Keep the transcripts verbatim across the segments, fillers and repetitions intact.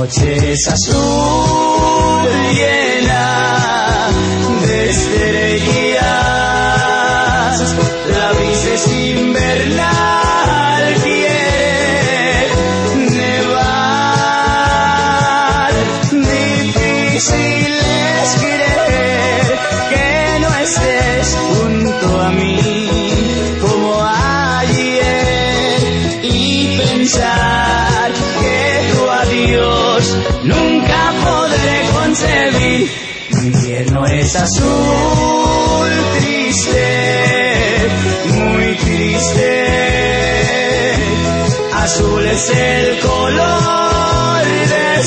noche es azul llena de estrellas, la brisa es invernal, quiere nevar. Difícil es creer que no estés junto a mí como ayer y pensar que tu adiós nunca podré concebir. Mi invierno es azul, triste, muy triste. Azul es el color de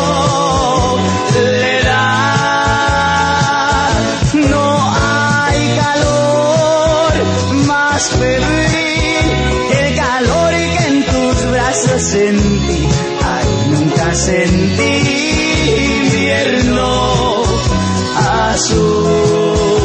soledad. No hay calor más febril que el calor que en tus brazos sentí. Ay, nunca sentí invierno azul.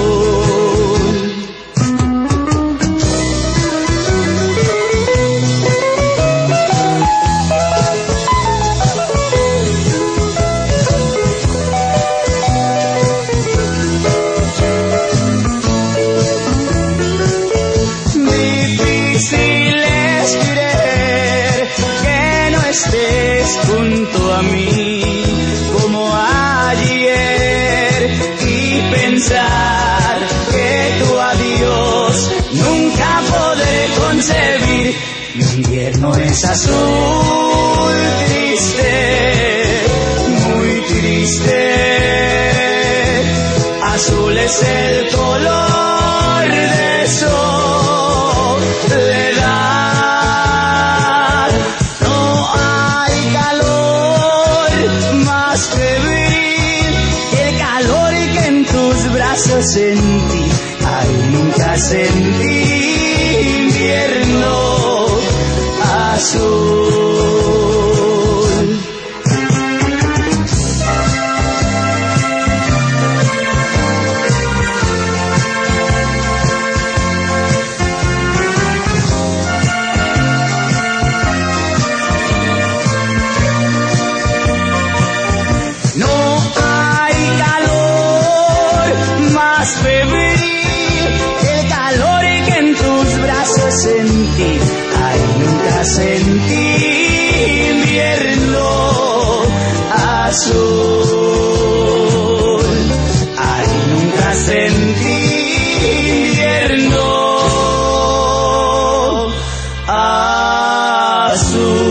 Difícil es creer que no estés junto a mí como ayer y pensar que tu adiós nunca podré concebir. Mi invierno es azul, triste, muy triste. Azul es el color de soledad. No hay calor más febril que el calor que en tus brazos sentí. Ay, nunca sentí invierno azul. No hay calor más febril que el calor que en tus brazos sentí. Ay, nunca sentí invierno azul. Ay, nunca sentí invierno azul.